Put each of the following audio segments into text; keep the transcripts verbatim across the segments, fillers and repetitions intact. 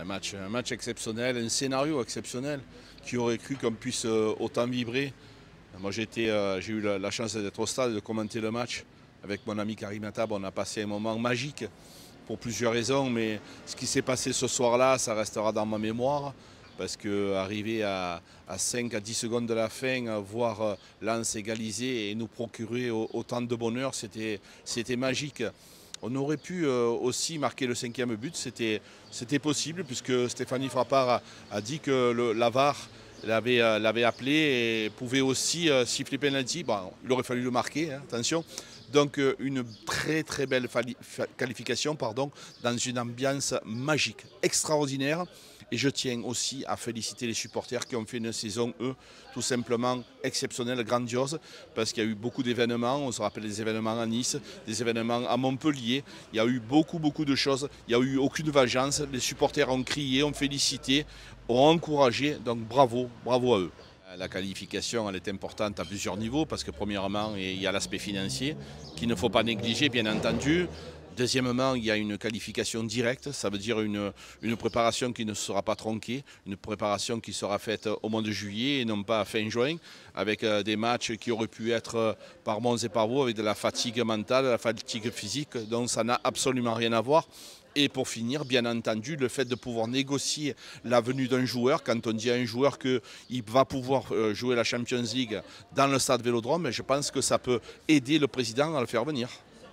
match, un match exceptionnel, un scénario exceptionnel. Qui aurait cru qu'on puisse euh, autant vibrer. Moi j'ai euh, eu la, la chance d'être au stade et de commenter le match avec mon ami Karim Attab. On a passé un moment magique pour plusieurs raisons, mais ce qui s'est passé ce soir-là, ça restera dans ma mémoire. Parce qu'arriver à, à cinq à dix secondes de la fin, voir euh, Lens égaliser et nous procurer autant de bonheur, c'était magique. On aurait pu euh, aussi marquer le cinquième but, c'était possible puisque Stéphanie Frappard a, a dit que le, la V A R l'avait euh, appelé et pouvait aussi euh, siffler penalty. Bon, il aurait fallu le marquer, hein, attention. Donc euh, une très très belle qualification pardon, dans une ambiance magique, extraordinaire. Et je tiens aussi à féliciter les supporters qui ont fait une saison, eux, tout simplement exceptionnelle, grandiose, parce qu'il y a eu beaucoup d'événements. On se rappelle des événements à Nice, des événements à Montpellier. Il y a eu beaucoup, beaucoup de choses. Il n'y a eu aucune vengeance. Les supporters ont crié, ont félicité, ont encouragé. Donc bravo, bravo à eux. La qualification, elle est importante à plusieurs niveaux, parce que premièrement, il y a l'aspect financier qu'il ne faut pas négliger, bien entendu. Deuxièmement, il y a une qualification directe, ça veut dire une, une préparation qui ne sera pas tronquée, une préparation qui sera faite au mois de juillet et non pas à fin juin, avec des matchs qui auraient pu être par Mons et par Vaux, avec de la fatigue mentale, de la fatigue physique, donc ça n'a absolument rien à voir. Et pour finir, bien entendu, le fait de pouvoir négocier la venue d'un joueur, quand on dit à un joueur qu'il va pouvoir jouer la Champions League dans le stade Vélodrome, je pense que ça peut aider le président à le faire venir.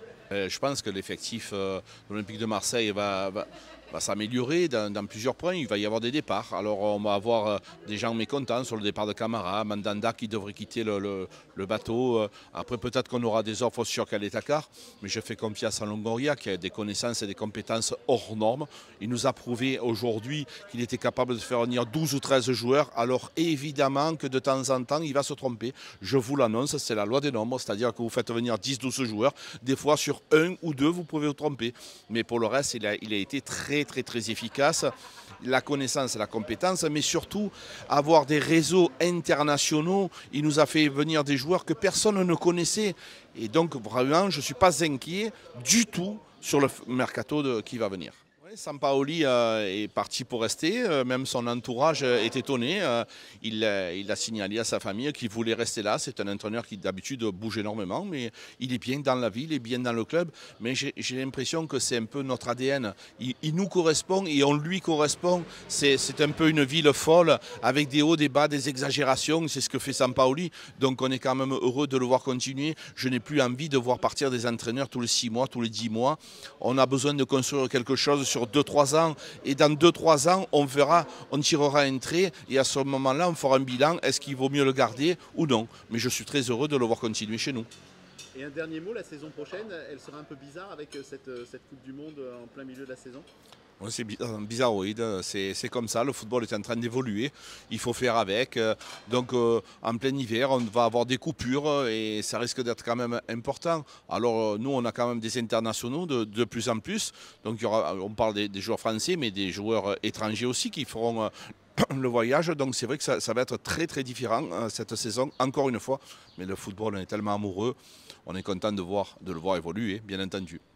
Je pense que l'effectif de l'Olympique de Marseille va, va, va s'améliorer dans, dans plusieurs points. Il va y avoir des départs. Alors on va avoir des gens mécontents sur le départ de Camara, Mandanda qui devrait quitter le, le, le bateau. Après peut-être qu'on aura des offres sur Calais-Takar, mais je fais confiance à Longoria qui a des connaissances et des compétences hors normes. Il nous a prouvé aujourd'hui qu'il était capable de faire venir douze ou treize joueurs. Alors évidemment que de temps en temps il va se tromper. Je vous l'annonce, c'est la loi des nombres, c'est-à-dire que vous faites venir dix douze joueurs. Des fois sur un ou deux, vous pouvez vous tromper. Mais pour le reste, il a, il a été très, très, très efficace. La connaissance et la compétence, mais surtout avoir des réseaux internationaux. Il nous a fait venir des joueurs que personne ne connaissait. Et donc, vraiment, je ne suis pas inquiet du tout sur le mercato de, qui va venir. Sampaoli euh, est parti pour rester, euh, même son entourage est étonné. Euh, il, euh, il a signalé à sa famille qu'il voulait rester là. C'est un entraîneur qui d'habitude bouge énormément, mais il est bien dans la ville, il est bien dans le club. Mais j'ai l'impression que c'est un peu notre A D N. Il, il nous correspond et on lui correspond. C'est un peu une ville folle, avec des hauts, des bas, des exagérations. C'est ce que fait Sampaoli. Donc on est quand même heureux de le voir continuer. Je n'ai plus envie de voir partir des entraîneurs tous les six mois, tous les dix mois. On a besoin de construire quelque chose sur deux trois ans, et dans deux trois ans, on verra, on tirera un trait, et à ce moment-là, on fera un bilan, est-ce qu'il vaut mieux le garder ou non. Mais je suis très heureux de le voir continuer chez nous. Et un dernier mot, la saison prochaine, elle sera un peu bizarre avec cette, cette Coupe du Monde en plein milieu de la saison? C'est bizarroïde, c'est comme ça, le football est en train d'évoluer, il faut faire avec. Donc euh, en plein hiver, on va avoir des coupures et ça risque d'être quand même important. Alors nous, on a quand même des internationaux de, de plus en plus. Donc il y aura, on parle des, des joueurs français, mais des joueurs étrangers aussi qui feront le voyage. Donc c'est vrai que ça, ça va être très très différent cette saison, encore une fois. Mais le football, on est tellement amoureux, on est content de, voir, de le voir évoluer, bien entendu.